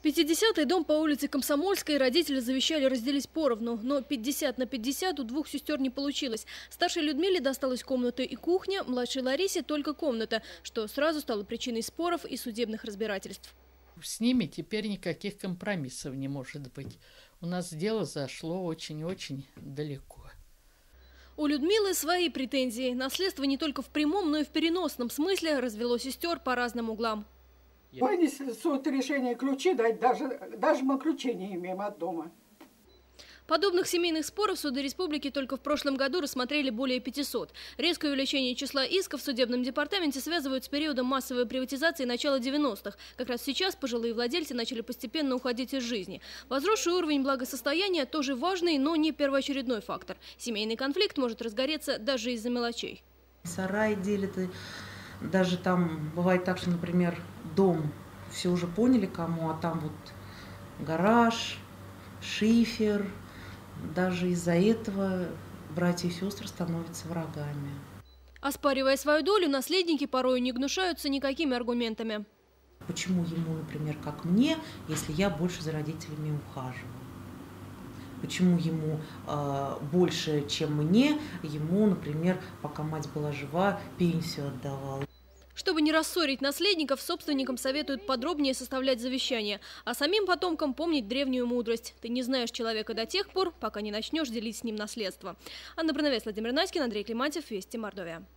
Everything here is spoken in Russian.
50-й дом по улице Комсомольской родители завещали разделить поровну, но 50/50 у двух сестер не получилось. Старшей Людмиле досталась комната и кухня, младшей Ларисе только комната, что сразу стало причиной споров и судебных разбирательств. С ними теперь никаких компромиссов не может быть. У нас дело зашло очень-очень далеко. У Людмилы свои претензии. Наследство не только в прямом, но и в переносном смысле развело сестер по разным углам. Вынесли суд решение ключи дать, даже мы ключи не имеем от дома. Подобных семейных споров суды республики только в прошлом году рассмотрели более 500. Резкое увеличение числа исков в судебном департаменте связывают с периодом массовой приватизации начала 90-х. Как раз сейчас пожилые владельцы начали постепенно уходить из жизни. Возросший уровень благосостояния тоже важный, но не первоочередной фактор. Семейный конфликт может разгореться даже из-за мелочей. Сарай делят, и даже там бывает так, что, например, дом все уже поняли кому, а там вот гараж, шифер. Даже из-за этого братья и сестры становятся врагами. Оспаривая свою долю, наследники порой не гнушаются никакими аргументами. Почему ему, например, как мне, если я больше за родителями ухаживаю? Почему ему больше, чем мне, ему, например, пока мать была жива, пенсию отдавал? Чтобы не рассорить наследников, собственникам советуют подробнее составлять завещание, а самим потомкам помнить древнюю мудрость. Ты не знаешь человека до тех пор, пока не начнешь делить с ним наследство. Анна Брановец, Владимир Наськин, Андрей Климантьев, Вести Мордовия.